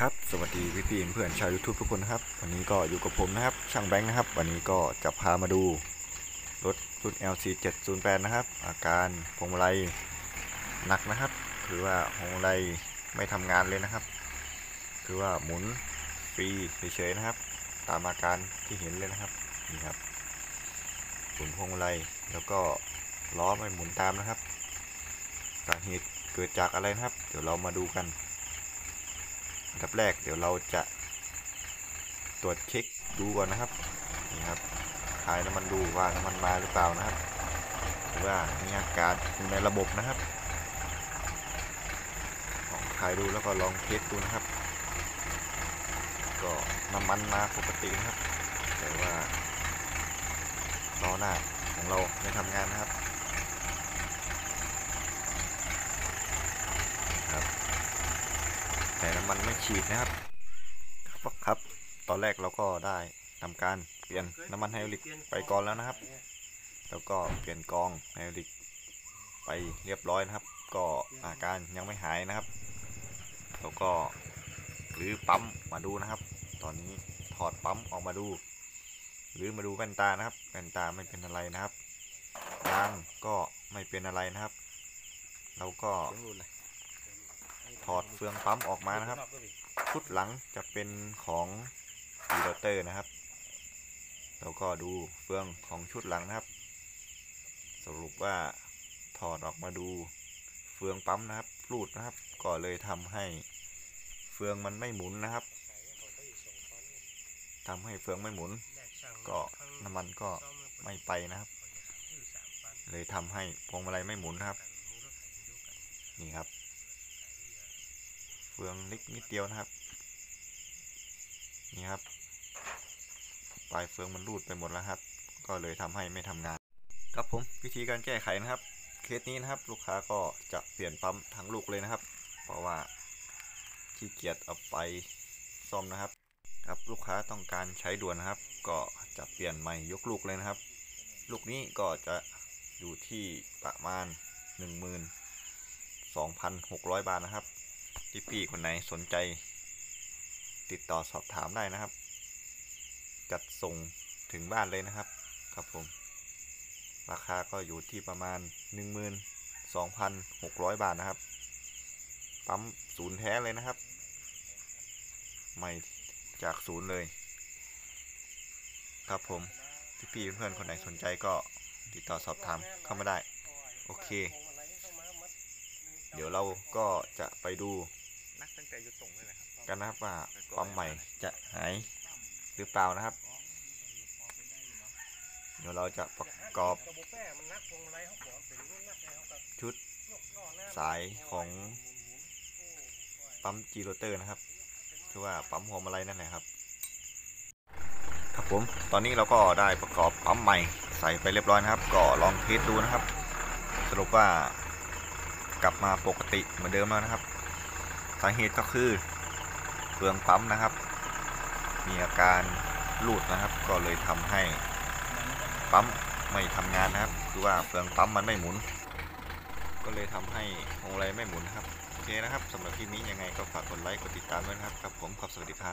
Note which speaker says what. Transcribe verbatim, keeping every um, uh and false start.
Speaker 1: ครับสวัสดีพี่พี่เพื่อนชาว YouTube ทุกคนนะครับวันนี้ก็อยู่กับผมนะครับช่างแบงค์นะครับวันนี้ก็จะพามาดูรถรุ่น แอล ซี เจ็ดศูนย์ แปด นะครับอาการพวงมาลัยหนักนะครับคือว่าพวงมาลัยไม่ทำงานเลยนะครับคือว่าหมุนฟรีเฉยๆนะครับตามอาการที่เห็นเลยนะครับนี่ครับหมุนพวงมาลัยแล้วก็ล้อไม่หมุนตามนะครับสาเหตุเกิดจากอะไรนะครับเดี๋ยวเรามาดูกันอันดับแรกเดี๋ยวเราจะตรวจเช็คดูก่อนนะครับนี่ครับถ่ายน้ำมันดูว่าน้ำมันมาหรือเปล่านะครับหรือว่ามีอากาศอยู่ในระบบนะครับลองถ่ายดูแล้วก็ลองเทสดูนะครับก็น้ำมันมาปกตินะครับแต่ว่าล้อหน้าของเราไม่ทำงานนะครับครับแต่น้ำมันไม่ฉีดนะครับครับตอนแรกเราก็ได้ทำการเปลี่ยนน้ำมันไฮดรอลิกไปก่อนแล้วนะครับแล้วก็เปลี่ยนกองไฮดรอลิกไปเรียบร้อยนะครับก็อาการยังไม่หายนะครับแล้วก็หรือปั๊มมาดูนะครับตอนนี้ถอดปั๊มออกมาดูหรือมาดูแว่นตานะครับแว่นตาไม่เป็นอะไรนะครับยางก็ไม่เป็นอะไรนะครับเราก็ถอดเฟืองปั๊มออกมานะครับชุดหลังจะเป็นของดีโรเตอร์นะครับแล้วก็ดูเฟืองของชุดหลังนะครับสรุปว่าถอดออกมาดูเฟืองปั๊มนะครับรูดนะครับก็เลยทำให้เฟืองมันไม่หมุนนะครับทำให้เฟืองไม่หมุนก็น้ำมันก็ไม่ไปนะครับเลยทำให้พวงมาลัยไม่หมุนนะครับนี่ครับเฟืองเล็กนิดเดียวนะครับนี่ครับปลายเฟืองมันรูดไปหมดแล้วครับก็เลยทำให้ไม่ทำงานครับผมวิธีการแก้ไขนะครับเคสนี้นะครับลูกค้าก็จะเปลี่ยนปั๊มทั้งลูกเลยนะครับเพราะว่าขี้เกียจเอาไปซ่อมนะครับครับลูกค้าต้องการใช้ด่วนนะครับก็จะเปลี่ยนใหม่ยกลูกเลยนะครับลูกนี้ก็จะอยู่ที่ประมาณ หนึ่งหมื่นสองพันหกร้อย บาทนะครับที่พี่คนไหนสนใจติดต่อสอบถามได้นะครับจัดส่งถึงบ้านเลยนะครับครับผมราคาก็อยู่ที่ประมาณ หนึ่งหมื่นสองพันหกร้อย บาทนะครับปั๊มศูนย์แท้เลยนะครับใหม่จากศูนย์เลยครับผมพี่ๆเพื่อนๆคนไหนสนใจก็ติดต่อสอบถามเข้ามาได้โอเคเดี๋ยวเราก็จะไปดูกันนะครับว่าปั๊มใหม่จะหายหรือเปล่านะครับเดี๋ยวเราจะประกอบชุดสายของปั๊มจีโรเตอร์นะครับคือว่าปั๊มหัวมาลัยนั่นแหละครับครับผมตอนนี้เราก็ได้ประกอบปั๊มใหม่ใส่ไปเรียบร้อยนะครับก็ลองเทสดูนะครับสรุปว่ากลับมาปกติเหมือนเดิมแล้วนะครับสาเหตุก็คือเฟืองปั๊มนะครับมีอาการรูดนะครับก็เลยทำให้ปั๊มไม่ทำงานนะครับคือว่าเฟืองปั๊มมันไม่หมุนก็เลยทำให้พวงมาลัยไม่หมุนนะครับโอเคนะครับสำหรับคลิปนี้ยังไงก็ฝากกดไลค์กดติดตามด้วยนะครับครับผมขอบสวัสดีครับ